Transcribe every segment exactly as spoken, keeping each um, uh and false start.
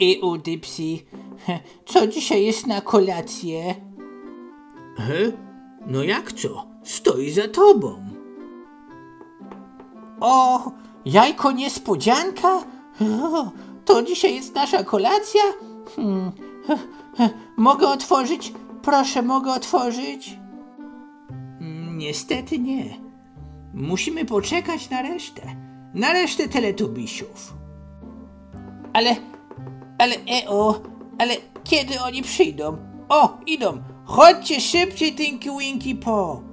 I u Dipsy, co dzisiaj jest na kolację? He? No jak co? Stoi za tobą. O, jajko niespodzianka? O, to dzisiaj jest nasza kolacja? Hmm. Mogę otworzyć? Proszę, mogę otworzyć? Niestety nie. Musimy poczekać na resztę. Na resztę teletubisiów. Ale, ale, e-o, ale kiedy oni przyjdą? O, idą. Chodźcie szybciej, Tinky Winky Po.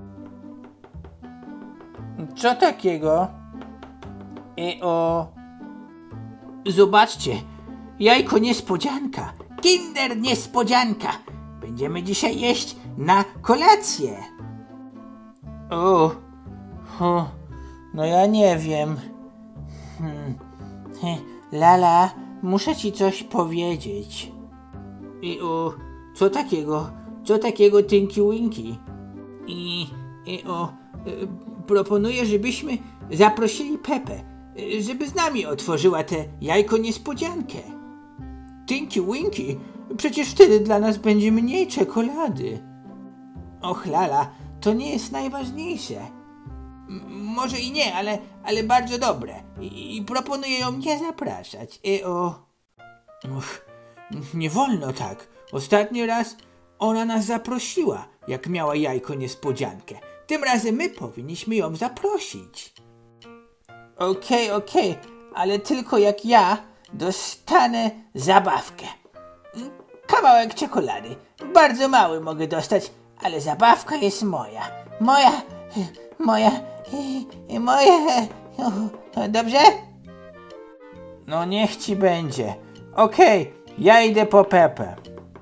Co takiego? E-o. Zobaczcie, jajko niespodzianka. Kinder niespodzianka. Będziemy dzisiaj jeść na kolację. O, o no ja nie wiem. Hmm. Lala, muszę ci coś powiedzieć. I o, co takiego? Co takiego, Tinky Winky? I, i o, y, proponuję, żebyśmy zaprosili Pepę, y, żeby z nami otworzyła tę jajko niespodziankę. Tinky Winky, przecież wtedy dla nas będzie mniej czekolady. Och, Lala, to nie jest najważniejsze. M- może i nie, ale, ale bardzo dobre. I, i proponuję ją nie zapraszać. I o... Uch, nie wolno tak. Ostatni raz ona nas zaprosiła, jak miała jajko niespodziankę. Tym razem my powinniśmy ją zaprosić. Okej, okay, okej, okay, ale tylko jak ja dostanę zabawkę. Kawałek czekolady. Bardzo mały mogę dostać, ale zabawka jest moja. Moja, moja, moja. Dobrze? No niech ci będzie. Okej, okay, ja idę po Pepę.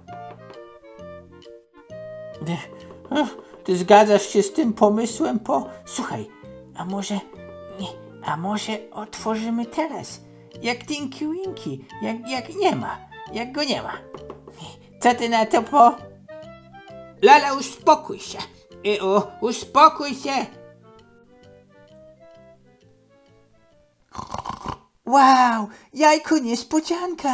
Ty zgadzasz się z tym pomysłem, Po? Słuchaj, a może, nie, a może otworzymy teraz? Jak Tinky Winky, jak, jak nie ma, jak go nie ma. Co ty na to, Po? Lala, uspokój się. I o, uspokój się. Wow, jajko niespodzianka.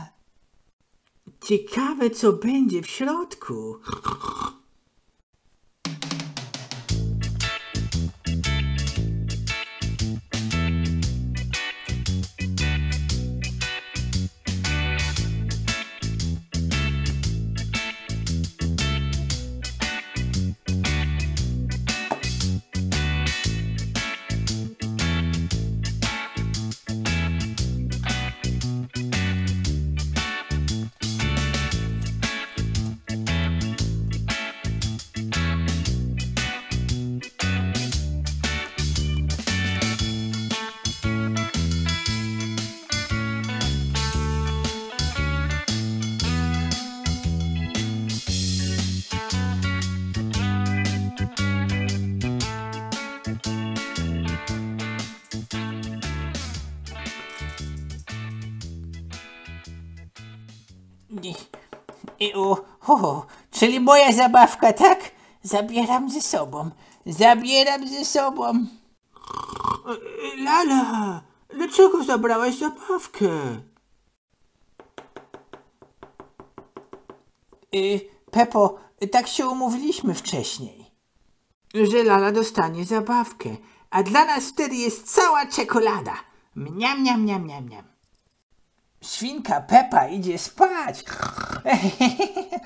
Ciekawe, co będzie w środku. I o, o, czyli moja zabawka, tak? Zabieram ze sobą. Zabieram ze sobą. Lala, dlaczego zabrałaś zabawkę? Y, Pepo, tak się umówiliśmy wcześniej. Że Lala dostanie zabawkę, a dla nas wtedy jest cała czekolada. Mniam, mniam, mniam, mniam, mniam. Świnka Pepa idzie spać.